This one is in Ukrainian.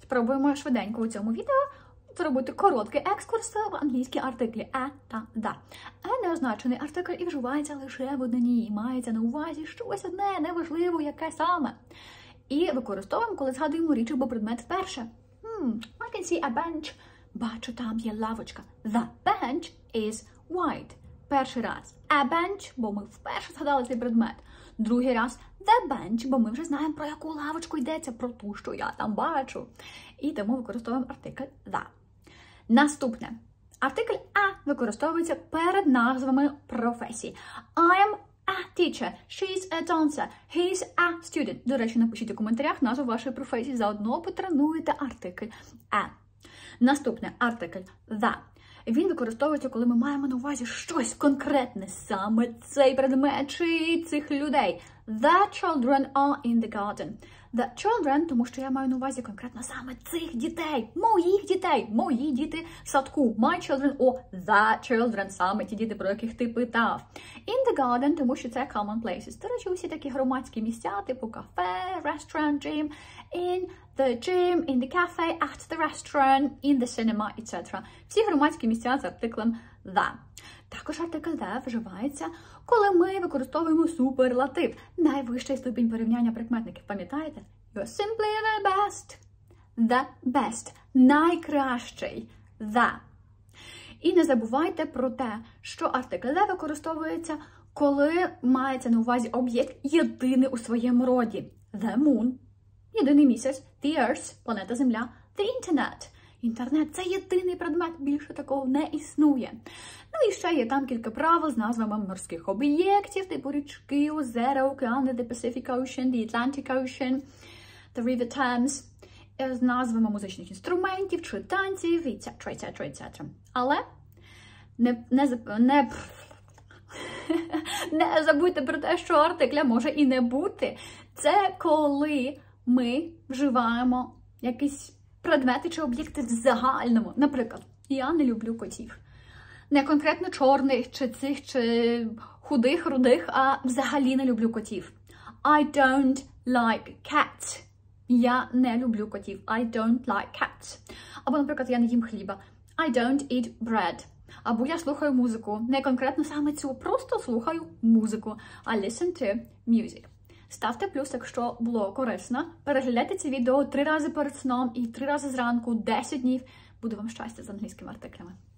Спробуємо швиденько у цьому відео зробити короткий екскурс в англійські артиклі «a» та «the». «A» неозначений артикль і вживається лише в однині. Мається на увазі щось одне, неважливо, яке саме. І використовуємо, коли згадуємо річ або предмет вперше. I can see a bench. Бачу, там є лавочка. The bench is white. Перший раз. A bench, бо ми вперше згадали цей предмет. Другий раз. The bench, бо ми вже знаємо, про яку лавочку йдеться, про ту, що я там бачу. І тому використовуємо артикль the. Наступне. Артикль a використовується перед назвами професій. I am a teacher, she's a dancer, he's a student. До речі, напишіть у коментарях назву вашої професії, заодно потренуйте артикль a. Наступне артикль the. Він використовується, коли ми маємо на увазі щось конкретне, саме цей предмет чи цих людей. The children are in the garden. The children, тому що я маю на увазі конкретно саме цих дітей, мої діти в садку. My children or the children, саме ті діти, про яких ти питав. In the garden, тому що це common places. До речі, усі такі громадські місця, типу кафе, restaurant, gym, in the gym, in the cafe, at the restaurant, in the cinema, etc. Всі громадські місця з артиклем the. Також артикль the вживається, коли ми використовуємо суперлатив. Найвищий ступінь порівняння прикметників. Пам'ятаєте? You're simply the best. The best. Найкращий. The. І не забувайте про те, що артикль the використовується, коли мається на увазі об'єкт єдиний у своєму роді. The moon. Єдиний місяць. The earth. Планета Земля. The internet. Інтернет – це єдиний предмет, більше такого не існує. Ну і ще є там кілька правил з назвами морських об'єктів, типу річки, озера, океани, the Pacific Ocean, the Atlantic Ocean, the River Thames, з назвами музичних інструментів чи танців, etc. Але не забудьте про те, що артикля може і не бути. Це коли ми вживаємо якісь предмети чи об'єкти в загальному. Наприклад, я не люблю котів. Не конкретно чорних, чи цих, чи худих, рудих, а взагалі не люблю котів. I don't like cats. Я не люблю котів. I don't like cats. Або, наприклад, я не їм хліба. I don't eat bread. Або я слухаю музику. Не конкретно саме цю, просто слухаю музику. I listen to music. Ставте плюс, якщо було корисно. Переглядайте ці відео 3 рази перед сном і 3 рази зранку, 10 днів. Буду вам щастя з англійськими артиклями.